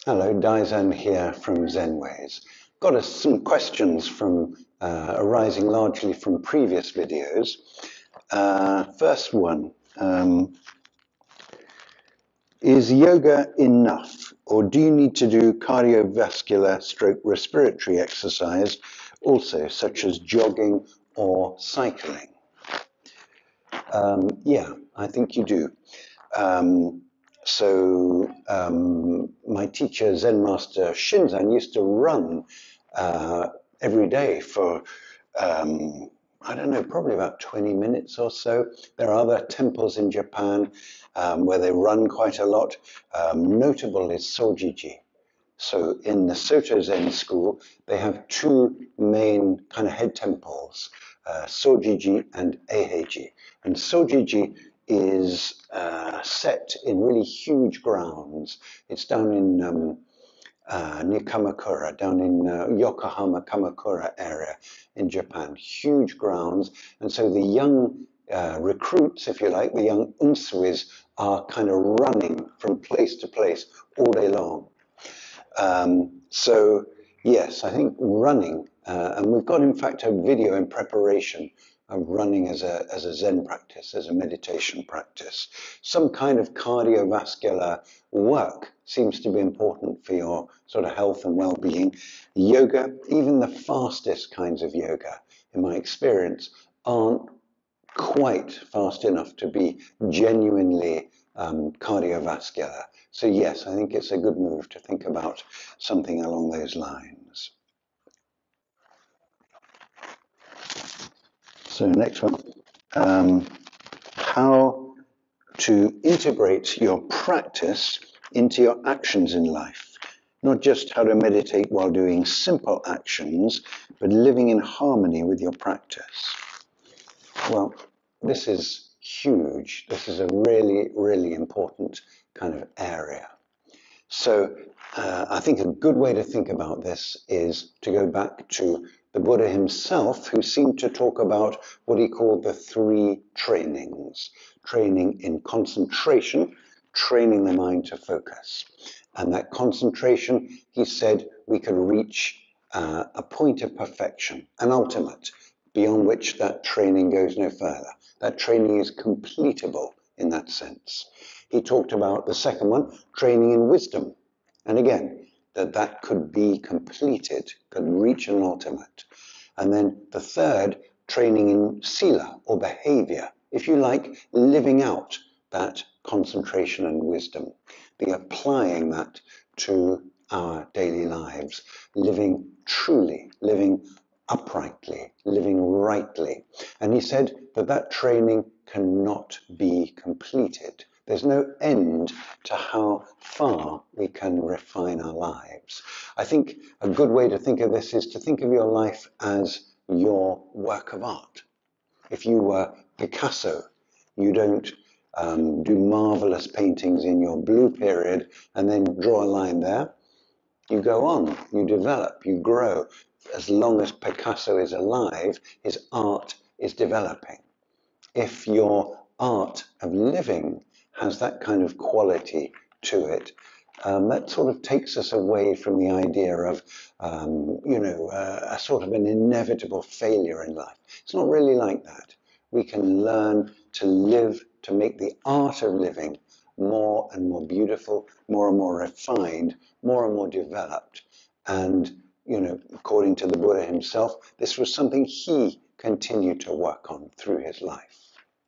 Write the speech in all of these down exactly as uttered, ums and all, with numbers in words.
Hello, Daizan here from Zenways. Got us some questions from uh, arising largely from previous videos. Uh, first one, um, is yoga enough, or do you need to do cardiovascular stroke respiratory exercise also, such as jogging or cycling? Um, yeah, I think you do. Um, so um, my teacher, Zen Master Shinzan, used to run uh, every day for, um, I don't know, probably about twenty minutes or so. There are other temples in Japan um, where they run quite a lot. Um, notable is Sojiji. So in the Soto Zen school, they have two main kind of head temples, uh, Sojiji and Eiheiji. And Sojiji is uh, set in really huge grounds. It's down in um, uh, near Kamakura, down in uh, Yokohama, Kamakura area in Japan. Huge grounds. And so the young uh, recruits, if you like, the young unsuis are kind of running from place to place all day long. Um, so yes, I think running, uh, and we've got in fact a video in preparation of running as a, as a Zen practice, as a meditation practice. Some kind of cardiovascular work seems to be important for your sort of health and well-being. Yoga, even the fastest kinds of yoga, in my experience, aren't quite fast enough to be genuinely um, cardiovascular. So yes, I think it's a good move to think about something along those lines. So next one, um, how to integrate your practice into your actions in life. Not just how to meditate while doing simple actions, but living in harmony with your practice. Well, this is huge. This is a really, really important kind of area. So uh, I think a good way to think about this is to go back to the Buddha himself, who seemed to talk about what he called the three trainings. Training in concentration, training the mind to focus. And that concentration, he said, we could reach uh, a point of perfection, an ultimate, beyond which that training goes no further. That training is completable in that sense. He talked about the second one, training in wisdom. And again, that that could be completed, could reach an ultimate. And then the third, training in sila, or behavior. If you like, living out that concentration and wisdom, the applying that to our daily lives, living truly, living uprightly, living rightly. And he said that that training cannot be completed. There's no end to how far we can refine our lives. I think a good way to think of this is to think of your life as your work of art. If you were Picasso, you don't um, do marvelous paintings in your blue period and then draw a line there. You go on, you develop, you grow. As long as Picasso is alive, his art is developing. If your art of living has that kind of quality to it, um, that sort of takes us away from the idea of, um, you know, uh, a sort of an inevitable failure in life. It's not really like that. We can learn to live, to make the art of living more and more beautiful, more and more refined, more and more developed. And, you know, according to the Buddha himself, this was something he continued to work on through his life.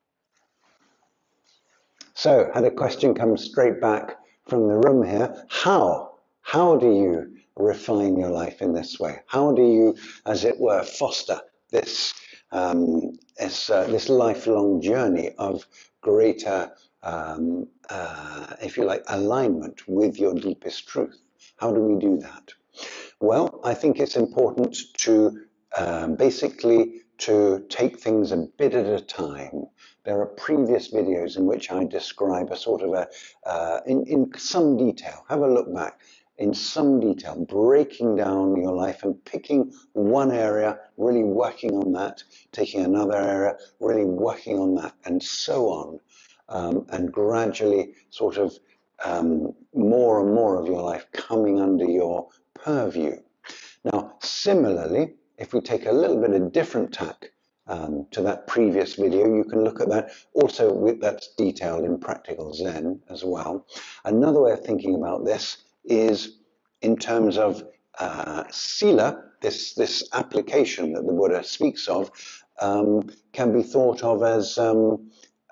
So, had a question come straight back from the room here. How? How do you refine your life in this way? How do you, as it were, foster this um, this, uh, this lifelong journey of greater, um, uh, if you like, alignment with your deepest truth? How do we do that? Well, I think it's important to uh, basically to take things a bit at a time. There are previous videos in which I describe a sort of a, uh, in, in some detail, have a look back, in some detail, breaking down your life and picking one area, really working on that, taking another area, really working on that, and so on, um, and gradually sort of um, more and more of your life coming under your purview. Now, similarly, if we take a little bit of different tack um, to that previous video, you can look at that also with, that's detailed in Practical Zen as well. Another way of thinking about this is in terms of uh, sila, this, this application that the Buddha speaks of, um, can be thought of as um,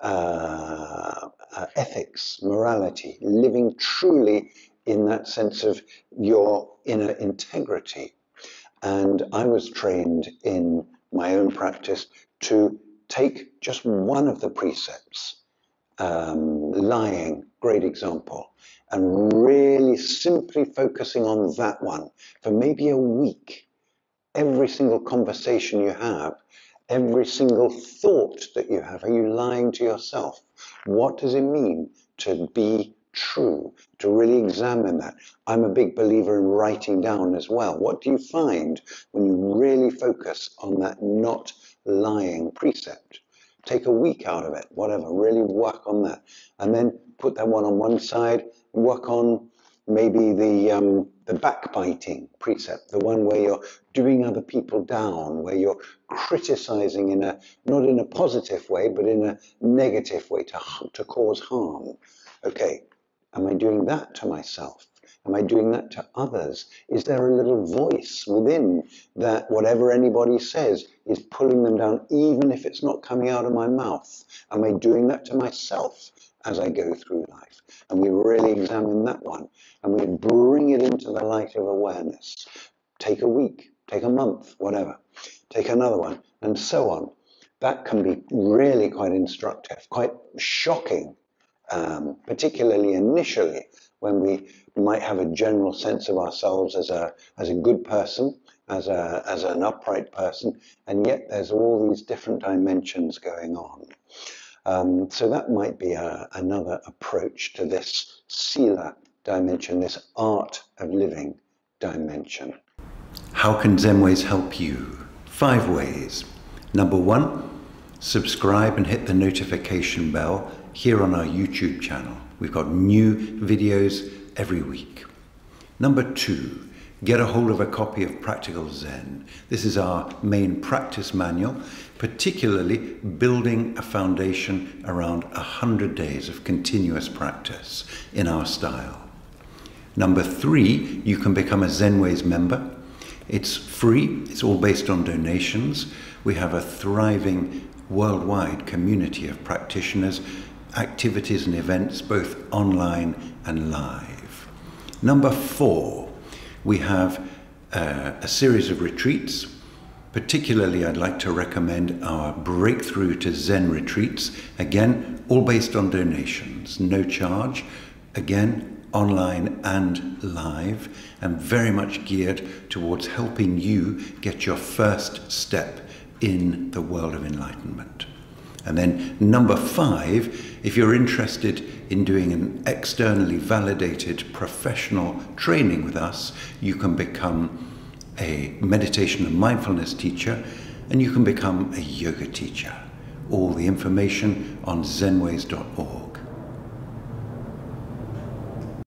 uh, uh, ethics, morality, living truly in that sense of your inner integrity. And I was trained in my own practice to take just one of the precepts, um, lying, great example, and really simply focusing on that one for maybe a week. Every single conversation you have, every single thought that you have, are you lying to yourself? What does it mean to be true, to really examine that? I'm a big believer in writing down as well. What do you find when you really focus on that not lying precept? Take a week out of it, whatever, really work on that. And then put that one on one side, work on maybe the um, the backbiting precept, the one where you're doing other people down, where you're criticizing in a, not in a positive way, but in a negative way to, to cause harm. Okay, am I doing that to myself? Am I doing that to others? Is there a little voice within that whatever anybody says is pulling them down, even if it's not coming out of my mouth? Am I doing that to myself as I go through life? And we really examine that one, and we bring it into the light of awareness. Take a week, take a month, whatever. Take another one, and so on. That can be really quite instructive, quite shocking, um, particularly initially, when we might have a general sense of ourselves as a as a good person, as a as an upright person, and yet there's all these different dimensions going on. Um, so that might be a, another approach to this sila dimension, this art of living dimension. How can Zenways help you? Five ways. Number one, subscribe and hit the notification bell here on our YouTube channel. We've got new videos every week. Number two, get a hold of a copy of Practical Zen. This is our main practice manual, particularly building a foundation around one hundred days of continuous practice in our style. Number three, you can become a Zenways member. It's free, it's all based on donations. We have a thriving worldwide community of practitioners, activities and events, both online and live. Number four, we have uh, a series of retreats. Particularly, I'd like to recommend our Breakthrough to Zen retreats. Again, all based on donations, no charge. Again, online and live, and very much geared towards helping you get your first step in the world of enlightenment. And then number five, if you're interested in doing an externally validated professional training with us, you can become a meditation and mindfulness teacher, and you can become a yoga teacher. All the information on zenways dot org.